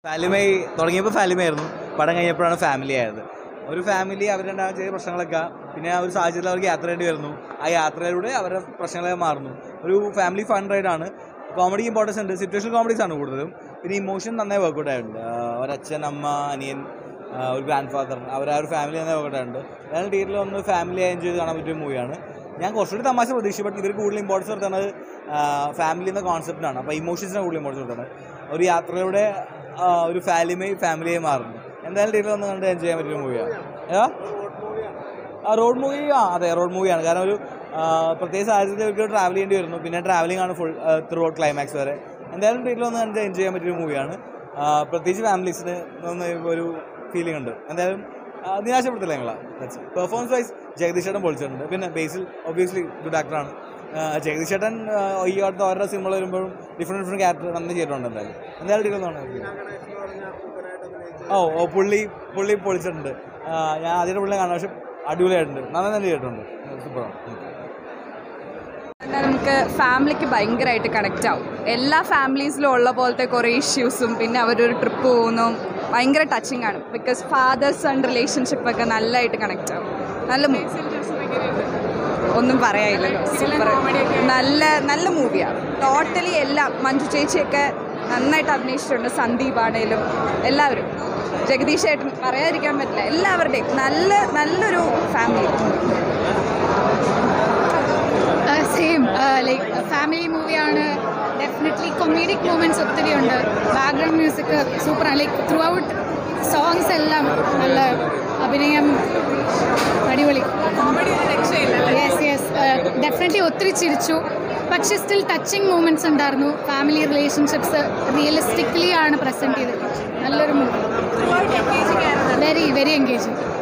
ഫാലിമൈ തുടങ്ങിയപ്പോൾ ഫാലിമയായിരുന്നു, പടം കഴിഞ്ഞപ്പോഴാണ് ഫാമിലി ആയത്. ഒരു ഫാമിലി അവരുണ്ടാകുന്ന ചെറിയ പ്രശ്നങ്ങളൊക്കെ, പിന്നെ ആ ഒരു സാഹചര്യത്തിൽ അവർക്ക് യാത്ര ചെയ്യേണ്ടി വരുന്നു. ആ യാത്രയിലൂടെ അവരുടെ പ്രശ്നങ്ങളൊക്കെ മാറുന്നു. ഒരു ഫാമിലി ഫൺ റൈഡാണ്. കോമഡി ഇമ്പോർട്ടൻസ് ഉണ്ട്, സിറ്റുവേഷൻ കോമഡീസ് ആണ് കൂടുതലും. പിന്നെ ഇമോഷൻ നന്നായി വർക്കൗട്ട് ആയിട്ടുണ്ട്. ഒരച്ഛൻ, അമ്മ, അനിയൻ, ഒരു ഗ്രാൻഡ് ഫാദർ, അവർ ആ ഒരു ഫാമിലി നന്നായി വർക്കൗട്ട് ആയിട്ടുണ്ട്. അതായത് തിയേറ്ററിൽ ഒന്ന് ഫാമിലി എൻജോയ് ചെയ്ത് കാണാൻ പറ്റിയ മൂവിയാണ്. ഞാൻ കുറച്ചുകൂടി തമാശ പ്രതീക്ഷിച്ചു, ഇവർ കൂടുതൽ ഇമ്പോർട്ടൻസ് കൊടുക്കുന്നത് ഫാമിലി എന്ന കോൺസെപ്റ്റാണ്. അപ്പോൾ ഇമോഷൻസിനാണ് കൂടുതൽ ഇമ്പോർട്ടൻസ് കൊടുക്കുന്നത്. ഒരു യാത്രയുടെ ഒരു ഫാമിലിയായി മാറുന്നു. എന്തായാലും തിയേറ്ററിൽ ഒന്ന് കണ്ട് എൻജോയ് ചെയ്യാൻ പറ്റിയ മൂവിയാണ്. റോഡ് മൂവി, അതെ, റോഡ് മൂവിയാണ്. കാരണം ഒരു പ്രത്യേക സാഹചര്യത്തിൽ അവർക്ക് ട്രാവൽ ചെയ്യേണ്ടി വരുന്നു. പിന്നെ ട്രാവലിംഗ് ആണ് ഫുൾ ത്രൂ ഔട്ട് ക്ലൈമാക്സ് വരെ. എന്തായാലും തിയേറ്ററിൽ ഒന്ന് കണ്ട് എൻജോയ് ചെയ്യാൻ പറ്റിയ മൂവിയാണ്. പ്രത്യേകിച്ച് ഫാമിലീസിന് ഒരു ഫീലിംഗ് ഉണ്ട്. എന്തായാലും നിരാശപ്പെടുത്തില്ല ഞങ്ങളാ. പെർഫോമൻസ് വൈസ് ജഗദീഷ് ചേട്ടൻ പൊളിച്ചിട്ടുണ്ട്. പിന്നെ ബേസിൽ ഒബ്വിയസ്ലി ഗുഡ് ആക്ടറാണ്. ജഗദീഷ് ചേട്ടൻ ഈ അടുത്ത ഓരോ സിനിമകൾ വരുമ്പോഴും ഡിഫറെൻറ്റ് ക്യാരക്ടർ നന്നായി ചെയ്തിട്ടുണ്ട്. എന്തായാലും തിയേറ്ററിൽ പുള്ളി പൊളിച്ചിട്ടുണ്ട്. ഞാൻ ആദ്യമായിട്ട് പുള്ളിയെ കാണാം, പക്ഷെ അടിപൊളിയായിട്ടുണ്ട്, നന്നായി തന്നെ ചെയ്തിട്ടുണ്ട്. സൂപ്പറാണ്. നമുക്ക് ഫാമിലിക്ക് ഭയങ്കരമായിട്ട് കണക്റ്റ് ആവും. എല്ലാ ഫാമിലീസിലും ഉള്ള പോലത്തെ കുറേ ഇഷ്യൂസും, പിന്നെ അവരൊരു ട്രിപ്പ് പോകുന്നു, ഭയങ്കര ടച്ചിങ് ആണ്. ബിക്കോസ് ഫാദർ സൺ റിലേഷൻഷിപ്പൊക്കെ നല്ലതായിട്ട് കണക്റ്റ് ആവും. നല്ല മൂവി, ഒന്നും പറയാനില്ലല്ലോ, സൂപ്പർ, നല്ല മൂവിയാണ്. ടോട്ടലി എല്ലാം, മഞ്ജു ചേച്ചിയൊക്കെ നന്നായിട്ട് അഭിനയിച്ചിട്ടുണ്ട്, സന്ദീപ് ആണേലും എല്ലാവരും, ജഗദീഷ് ചേട്ടൻ പറയാതിരിക്കാൻ പറ്റില്ല, എല്ലാവരുടെയും നല്ലൊരു ഫാമിലി. സെയിം ലൈക്ക് ഫാമിലി മൂവിയാണ്. ഡെഫിനറ്റ്ലി കൊമേഡിക് മൂമെൻറ്റ്സ് ഒത്തിരി ഉണ്ട്. ബാക്ക്ഗ്രൗണ്ട് മ്യൂസിക് സൂപ്പറാണ്. ലൈക്ക് ത്രൂ ഔട്ട് സോങ്സ് എല്ലാം നല്ല അഭിനയം, അടിപൊളി. യെസ് ഡെഫിനറ്റ്ലി ഒത്തിരി ചിരിച്ചു. പക്ഷേ സ്റ്റിൽ ടച്ചിങ് മൂമെൻറ്റ്സ് ഉണ്ടായിരുന്നു. ഫാമിലി റിലേഷൻഷിപ്സ് റിയലിസ്റ്റിക്കലി ആണ് പ്രസൻറ്റ് ചെയ്തത്. നല്ലൊരു മൂവി, വെരി എൻഗേജിങ്.